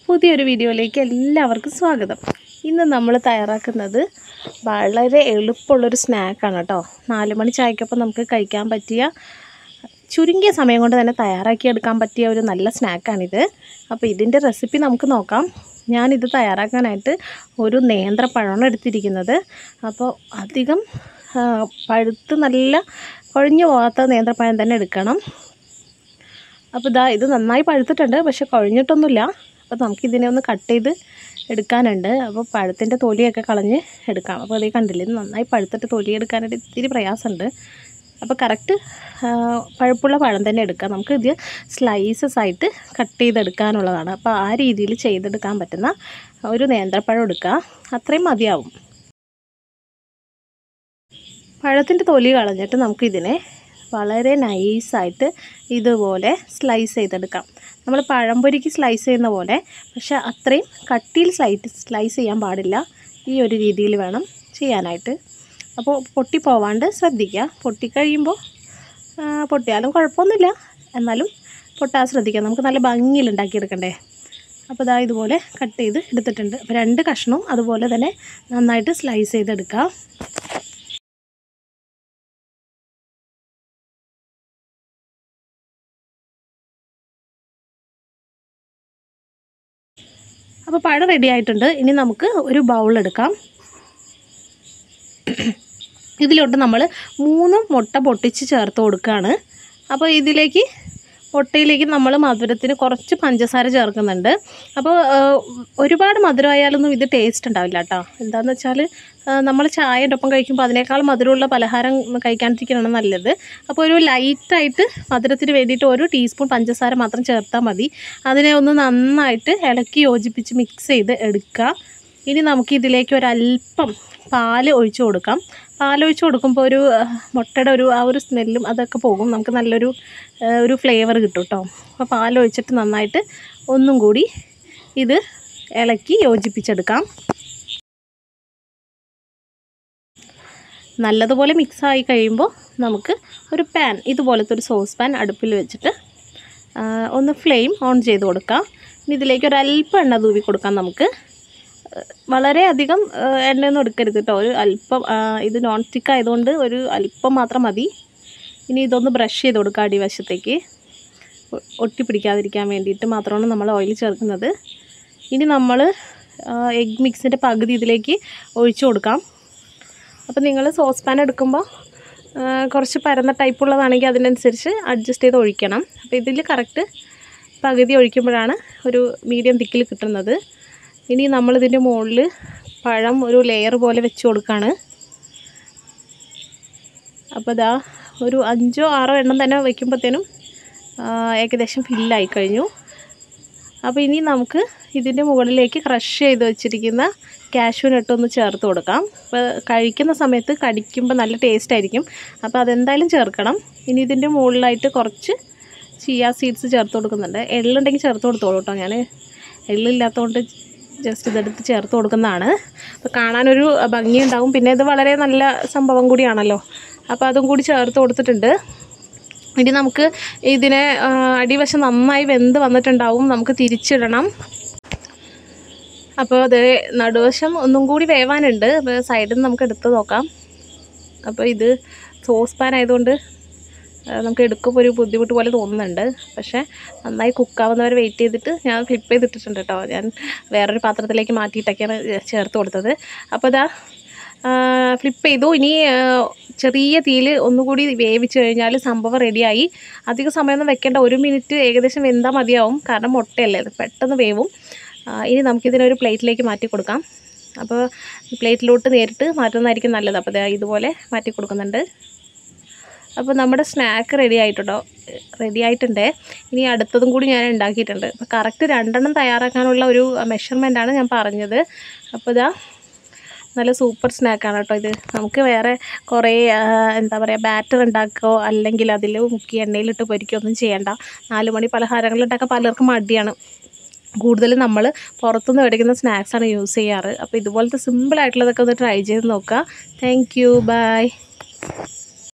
പുതിയൊരു വീഡിയോയിലേക്ക് എല്ലാവർക്കും സ്വാഗതം. ഇന്ന് നമ്മൾ തയ്യാറാക്കുന്നത് വളരെ എളുപ്പമുള്ളൊരു സ്നാക്കാണ് കേട്ടോ. 4 മണി ചായക്കൊപ്പം നമുക്ക് കഴിക്കാൻ പറ്റിയ, ചുരുങ്ങിയ സമയം കൊണ്ട് തന്നെ തയ്യാറാക്കിയെടുക്കാൻ പറ്റിയ ഒരു നല്ല സ്നാക്കാണിത്. അപ്പോൾ ഇതിൻ്റെ റെസിപ്പി നമുക്ക് നോക്കാം. ഞാനിത് തയ്യാറാക്കാനായിട്ട് ഒരു നേന്ത്രപ്പഴമാണ് എടുത്തിരിക്കുന്നത്. അപ്പോൾ അധികം പഴുത്ത് നല്ല കൊഴിഞ്ഞു പോകാത്ത നേന്ത്രപ്പഴം തന്നെ എടുക്കണം. അപ്പോൾ ഇത് നന്നായി പഴുത്തിട്ടുണ്ട്, പക്ഷെ കൊഴിഞ്ഞിട്ടൊന്നുമില്ല. അപ്പോൾ നമുക്കിതിനെ ഒന്ന് കട്ട് ചെയ്ത് എടുക്കാനുണ്ട്. അപ്പോൾ പഴത്തിൻ്റെ തൊലിയൊക്കെ കളഞ്ഞ് എടുക്കാം. അപ്പോൾ അതേ കണ്ടില്ലേ, ഇത് നന്നായി പഴുത്തിട്ട് തൊലി എടുക്കാനായിട്ട് ഇത്തിരി പ്രയാസമുണ്ട്. അപ്പോൾ കറക്റ്റ് പഴുപ്പുള്ള പഴം തന്നെ എടുക്കാം. നമുക്കിത് സ്ലൈസസ് ആയിട്ട് കട്ട് ചെയ്തെടുക്കാനുള്ളതാണ്. അപ്പോൾ ആ രീതിയിൽ ചെയ്തെടുക്കാൻ പറ്റുന്ന ഒരു നേന്ത്രപ്പഴം എടുക്കുക, അത്രയും മതിയാവും. പഴത്തിൻ്റെ തൊലി കളഞ്ഞിട്ട് നമുക്കിതിനെ വളരെ നൈസായിട്ട് ഇതുപോലെ സ്ലൈസ് ചെയ്തെടുക്കാം. നമ്മൾ പഴംപൊരിക്ക് സ്ലൈസ് ചെയ്യുന്ന പോലെ, പക്ഷെ അത്രയും കട്ടിയിൽ സ്ലൈസ് ചെയ്യാൻ പാടില്ല. ഈ ഒരു രീതിയിൽ വേണം ചെയ്യാനായിട്ട്. അപ്പോൾ പൊട്ടിപ്പോവാണ്ട് ശ്രദ്ധിക്കുക. പൊട്ടിക്കഴിയുമ്പോൾ പൊട്ടിയാലും കുഴപ്പമൊന്നുമില്ല, എന്നാലും പൊട്ടാൻ ശ്രദ്ധിക്കുക. നമുക്ക് നല്ല ഭംഗിയിൽ ഉണ്ടാക്കിയെടുക്കണ്ടേ. അപ്പോൾ ഇതുപോലെ കട്ട് ചെയ്ത് എടുത്തിട്ടുണ്ട്. അപ്പോൾ 2 കഷ്ണവും അതുപോലെ തന്നെ നന്നായിട്ട് സ്ലൈസ് ചെയ്തെടുക്കുക. അപ്പോൾ പഴം റെഡി ആയിട്ടുണ്ട്. ഇനി നമുക്ക് ഒരു ബൗൾ എടുക്കാം. ഇതിലോട്ട് നമ്മൾ 3 മുട്ട പൊട്ടിച്ച് ചേർത്ത് കൊടുക്കുകയാണ്. അപ്പോൾ മുട്ടയിലേക്ക് നമ്മൾ മധുരത്തിന് കുറച്ച് പഞ്ചസാര ചേർക്കുന്നുണ്ട്. അപ്പോൾ ഒരുപാട് മധുരമായാലൊന്നും ഇത് ടേസ്റ്റ് ഉണ്ടാവില്ല കേട്ടോ. എന്താണെന്ന് വെച്ചാൽ നമ്മൾ ചായയുടെ ഒപ്പം കഴിക്കുമ്പോൾ അതിനേക്കാൾ മധുരമുള്ള പലഹാരം കഴിക്കാണ്ടിരിക്കുകയാണ് നല്ലത്. അപ്പോൾ ഒരു ലൈറ്റായിട്ട് മധുരത്തിന് വേണ്ടിയിട്ട് 1 ടീസ്പൂൺ പഞ്ചസാര മാത്രം ചേർത്താൽ മതി. അതിനെ ഒന്ന് നന്നായിട്ട് ഇളക്കി യോജിപ്പിച്ച് മിക്സ് ചെയ്ത് എടുക്കുക. ഇനി നമുക്കിതിലേക്ക് ഒരല്പം പാല് ഒഴിച്ച് കൊടുക്കാം. പാലൊഴിച്ച് കൊടുക്കുമ്പോൾ ഒരു മുട്ടയുടെ ആ ഒരു സ്മെല്ലും അതൊക്കെ പോകും. നമുക്ക് നല്ലൊരു ഫ്ലേവർ കിട്ടും കേട്ടോ. അപ്പോൾ പാലൊഴിച്ചിട്ട് നന്നായിട്ട് ഒന്നും കൂടി ഇത് ഇളക്കി യോജിപ്പിച്ചെടുക്കാം. നല്ലതുപോലെ മിക്സായി കഴിയുമ്പോൾ നമുക്ക് ഒരു പാൻ, ഇതുപോലത്തെ ഒരു സോസ് പാൻ അടുപ്പിൽ വെച്ചിട്ട് ഒന്ന് ഫ്ലെയിം ഓൺ ചെയ്ത് കൊടുക്കാം. ഇനി ഇതിലേക്ക് ഒരല്പം എണ്ണ തൂവി കൊടുക്കാം. നമുക്ക് വളരെ അധികം എണ്ണയൊന്നും എടുക്കരുത് കേട്ടോ. ഒരു അല്പം, ഇത് നോൺ സ്റ്റിക്ക് ആയതുകൊണ്ട് ഒരു അല്പം മാത്രം മതി. ഇനി ഇതൊന്ന് ബ്രഷ് ചെയ്ത് കൊടുക്കുക അടിവശത്തേക്ക്, ഒട്ടിപ്പിടിക്കാതിരിക്കാൻ വേണ്ടിയിട്ട് മാത്രമാണ് നമ്മൾ ഓയിൽ ചേർക്കുന്നത്. ഇനി നമ്മൾ എഗ് മിക്സിൻ്റെ പകുതി ഇതിലേക്ക് ഒഴിച്ചു കൊടുക്കാം. അപ്പോൾ നിങ്ങൾ സോസ് പാൻ എടുക്കുമ്പോൾ കുറച്ച് പരന്ന ടൈപ്പുള്ളതാണെങ്കിൽ അതിനനുസരിച്ച് അഡ്ജസ്റ്റ് ചെയ്ത് ഒഴിക്കണം. അപ്പോൾ ഇതിൽ കറക്റ്റ് പകുതി ഒഴിക്കുമ്പോഴാണ് ഒരു മീഡിയം തിക്കിൽ കിട്ടുന്നത്. ഇനി നമ്മളിതിൻ്റെ മുകളിൽ പഴം ഒരു ലെയർ പോലെ വെച്ച് കൊടുക്കുകയാണ്. അപ്പോൾ ഒരു 5 or 6 എണ്ണം തന്നെ വയ്ക്കുമ്പോഴത്തേനും ഏകദേശം ഫില്ലായി കഴിഞ്ഞു. അപ്പോൾ ഇനി നമുക്ക് ഇതിൻ്റെ മുകളിലേക്ക് ക്രഷ് ചെയ്ത് വെച്ചിരിക്കുന്ന കാഷ്യൂ നട്ട് ഒന്ന് ചേർത്ത് കൊടുക്കാം. അപ്പോൾ കഴിക്കുന്ന സമയത്ത് കടിക്കുമ്പോൾ നല്ല ടേസ്റ്റ് ആയിരിക്കും. അപ്പോൾ അതെന്തായാലും ചേർക്കണം. ഇനി ഇതിൻ്റെ മുകളിലായിട്ട് കുറച്ച് ചിയ സീഡ്സ് ചേർത്ത് കൊടുക്കുന്നുണ്ട്. എള്ളുണ്ടെങ്കിൽ ചേർത്ത് കൊടുത്തോളൂ കേട്ടോ. ഞാൻ എള്ളില്ലാത്തതുകൊണ്ട് ജസ്റ്റ് ഇതെടുത്ത് ചേർത്ത് കൊടുക്കുന്നതാണ്. അപ്പോൾ കാണാനൊരു ഭംഗിയുണ്ടാവും. പിന്നെ ഇത് വളരെ നല്ല സംഭവം കൂടിയാണല്ലോ. അപ്പോൾ അതും കൂടി ചേർത്ത് കൊടുത്തിട്ടുണ്ട്. ഇനി നമുക്ക് ഇതിനെ അടിവശം നന്നായി വെന്ത് വന്നിട്ടുണ്ടാവും. നമുക്ക് തിരിച്ചിടണം. അപ്പോൾ അത് നടുവശം ഒന്നും കൂടി വേവാനുണ്ട്. അപ്പോൾ സൈഡിൽ നിന്ന് നമുക്ക് എടുത്ത് നോക്കാം. അപ്പോൾ ഇത് സോസ് പാൻ ആയതുകൊണ്ട് നമുക്ക് എടുക്കുമ്പോൾ ഒരു ബുദ്ധിമുട്ട് പോലെ തോന്നുന്നുണ്ട്. പക്ഷേ നന്നായി കുക്കാവുന്നവരെ വെയിറ്റ് ചെയ്തിട്ട് ഞാൻ ഫ്ലിപ്പ് ചെയ്തിട്ടിട്ടുണ്ട് കേട്ടോ. ഞാൻ വേറൊരു പാത്രത്തിലേക്ക് മാറ്റിയിട്ടൊക്കെയാണ് ചേർത്ത് കൊടുത്തത്. അപ്പോൾ ഫ്ലിപ്പ് ചെയ്തു. ഇനി ചെറിയ തീയിൽ ഒന്നുകൂടി വേവിച്ച് കഴിഞ്ഞാൽ സംഭവം റെഡിയായി. അധിക സമയമൊന്നും വെക്കേണ്ട, 1 മിനിറ്റ് ഏകദേശം വെന്താൽ മതിയാവും. കാരണം മുട്ടയല്ലേ, അത് പെട്ടെന്ന് വേവും. ഇനി നമുക്കിതിനൊരു പ്ലേറ്റിലേക്ക് മാറ്റി കൊടുക്കാം. അപ്പോൾ പ്ലേറ്റിലോട്ട് നേരിട്ട് മാറ്റുന്നതായിരിക്കും നല്ലത്. അപ്പോൾ ഇതുപോലെ മാറ്റി കൊടുക്കുന്നുണ്ട്. അപ്പോൾ നമ്മുടെ സ്നാക്ക് റെഡി ആയിട്ടുണ്ട്. ഇനി അടുത്തതും കൂടി ഞാൻ ഉണ്ടാക്കിയിട്ടുണ്ട്. അപ്പോൾ കറക്റ്റ് 2 എണ്ണം തയ്യാറാക്കാനുള്ള ഒരു മെഷർമെൻറ്റാണ് ഞാൻ പറഞ്ഞത്. അപ്പോൾ നല്ല സൂപ്പർ സ്നാക്കാണ് കേട്ടോ ഇത്. നമുക്ക് വേറെ കുറേ ബാറ്റർ ഉണ്ടാക്കുകയോ അല്ലെങ്കിൽ അതിൽ മുക്കി എണ്ണയിലിട്ട് പൊരിക്കുകയോ ഒന്നും ചെയ്യേണ്ട. 4 മണി പലഹാരങ്ങൾ ഉണ്ടാക്കാൻ പലർക്കും മടിയാണ്. കൂടുതലും നമ്മൾ പുറത്തുനിന്ന് മേടിക്കുന്ന സ്നാക്സാണ് യൂസ് ചെയ്യാറ്. അപ്പോൾ ഇതുപോലത്തെ സിമ്പിളായിട്ടുള്ളതൊക്കെ ഒന്ന് ട്രൈ ചെയ്ത് നോക്കുക. Thank you, by.